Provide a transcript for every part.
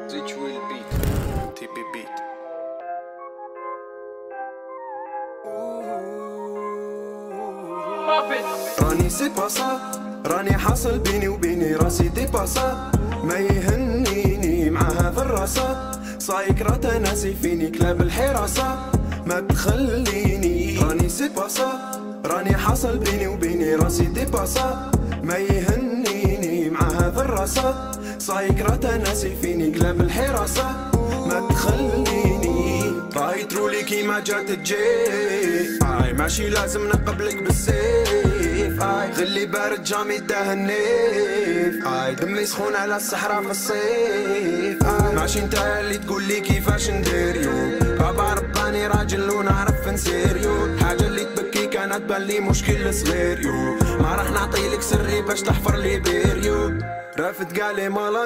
زيد شوي البيت تي بي بيت. راني سي باسا، راني حاصل بيني وبيني راسي دي باسا، ما يهنيني مع هذا الراسة، صايك راتا ناسي فيني كلاب الحراسة، ما تخليني. راني سي باسا، راني حاصل بيني وبيني راسي دي باسا، ما يهنيني مع هذا الراسة، صايك راتا ناسي فيني كلاب الحراسة، ما تخليني. رايت رولي كيما جات تجي، ماشي لازم نقبلك بالسيف، غلي بارد جامي تهنيف، دمي سخون على الصحراء في الصيف، ماشي نتا اللي تقول لي كيفاش نديريو، بابا رباني راجل ونعرف نسيريو، حاجة اللي تبكي كانت تبان لي مشكل صغير، ما راح نعطيلك سري باش تحفر لي بيريو، رافد قالي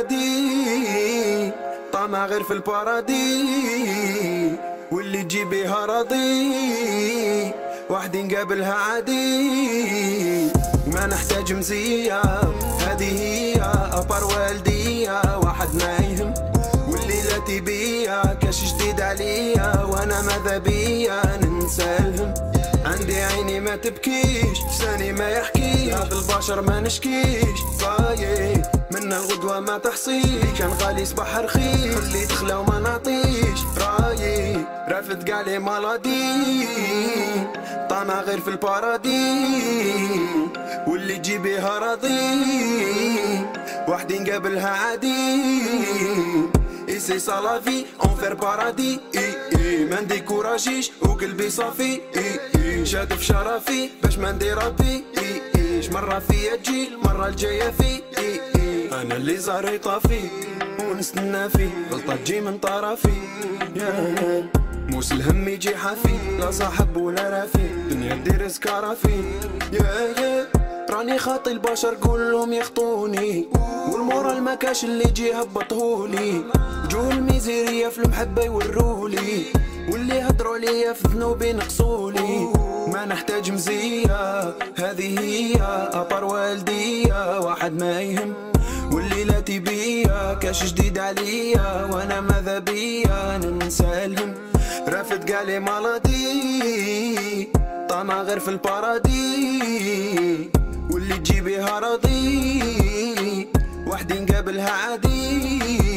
مالادي طامع غير في البارادي، واللي تجيبيها راضي وحدي نقابلها عادي، ما نحتاج مزية هذه هي أبار والدية، واحد ما يهم والليلة بيا كاش جديد عليا، وانا ماذا بيا ننسى الهم، عندي عيني ما تبكيش لساني ما يحكيش، هذا البشر ما نشكيش صايي من الغدوة ما تحصيش، كان غالي صباح رخيص اللي تخلى وما نعطيش رايي، رافد قالي مالادي طامع غير في البارادي، واللي تجيبيها راضي وحدي نقابلها عادي، إيسي صلافي أنفير بارادي، ما نديكوراجيش وقلبي صافي، شاد في شرفي باش ما ندير ربي، مرة فيا تجي المرة الجاية في، أنا اللي زهري طافي ونستنى فيه، غلطة تجي من طرفي يا موس الهم يجي حافي، لا صاحب ولا رافي، دنيا دير سكرافي يا راني خاطي البشر كلهم يخطوني، والمورال ما كاش اللي يجي يهبطهولي، وجوه الميزيرية في المحبة يورولي، واللي هدروا ليا في ذنوبي نقصولي، ما نحتاج مزية هذه هي أبار والدية، واحد ما يهم والليلة بيا كاش جديد عليا، وانا ماذا بيا ننسى الهم، رافد قالي مالادي طامع غير في البارادي، واللي تجيبيها راضي وحدي نقابلها عادي،